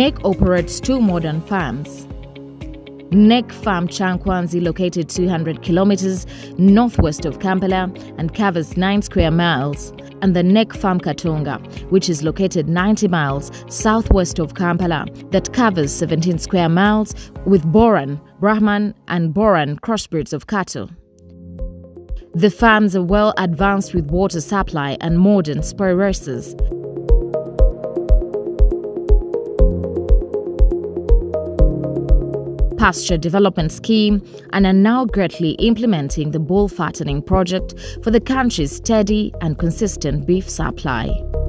NEC operates 2 modern farms. NEC Farm Chankwanzi, located 200 kilometers northwest of Kampala and covers 9 square miles, and the NEC Farm Katonga, which is located 90 miles southwest of Kampala, that covers 17 square miles with Boran, Brahman and Boran crossbreeds of cattle. The farms are well advanced with water supply and modern sprayers. Pasture development scheme, and are now greatly implementing the bull fattening project for the country's steady and consistent beef supply.